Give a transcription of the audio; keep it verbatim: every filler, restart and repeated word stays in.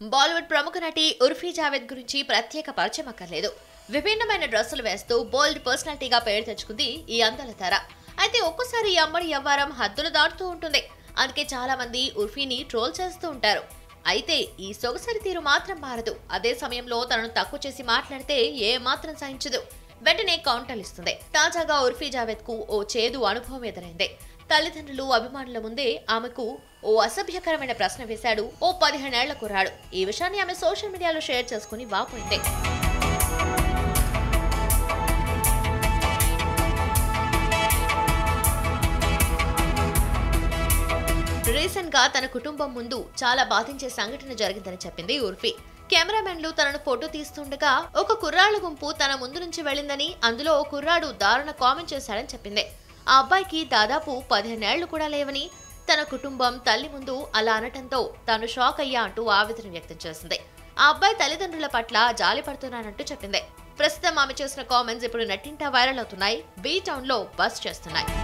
బాలీవుడ్ ప్రముఖ నటి ఉర్ఫీ జావేద్ గురించి ప్రత్యేక పరిచయం అక్కర్లేదు. విభిన్నమైన డ్రెస్సులు వేస్తూ బోల్డ్ పర్సనాలిటీగా పేరు తెచ్చుకుంది ఈ అందాల తార. అయితే ఒక్కోసారి ఈ అమ్మడి వ్యవహారం హద్దులు దాటుతూ ఉంటుంది. అందుకే చాలా మంది ఉర్ఫీని ట్రోల్ చేస్తూ ఉంటారు. అయితే ఈ సొగసరి తీరు మాత్రం మారదు. అదే సమయంలో తనను తక్కువ చేసి మాట్లాడితే ఏ మాత్రం సహించదు. వెంటనే కౌంటర్లు ఇస్తుంది. తాజాగా ఉర్ఫీ జావేద్ కు ఓ చేదు అనుభవం ఎదురైంది. తల్లిదండ్రులు, అభిమానుల ముందే ఆమెకు ఓ అసభ్యకరమైన ప్రశ్న వేశాడు ఓ పదిహేనేళ్ల కుర్రాడు. ఈ విషయాన్ని ఆమె సోషల్ మీడియాలో షేర్ చేసుకుని వాపోయింది. రీసెంట్ గా తన కుటుంబం ముందు చాలా బాధించే సంఘటన జరిగిందని చెప్పింది ఉర్ఫీ. కెమెరామెన్లు తనను ఫోటో తీస్తుండగా ఒక కుర్రాళ్ల గుంపు తన ముందు నుంచి వెళ్లిందని, అందులో ఓ కుర్రాడు దారుణ కామెంట్ చేశాడని చెప్పింది. ఆ అబ్బాయికి దాదాపు పదిహేనేళ్లు కూడా లేవని, తన కుటుంబం తల్లి ముందు అలా అనటంతో తాను షాక్ అయ్యా అంటూ ఆవేదన వ్యక్తం చేసింది. ఆ అబ్బాయి తల్లిదండ్రుల పట్ల జాలి పడుతున్నానంటూ చెప్పింది. ప్రస్తుతం ఆమె చేసిన కామెంట్స్ ఇప్పుడు నెట్టింటా వైరల్ అవుతున్నాయి. బీ టౌన్ లో బస్ చేస్తున్నాయి.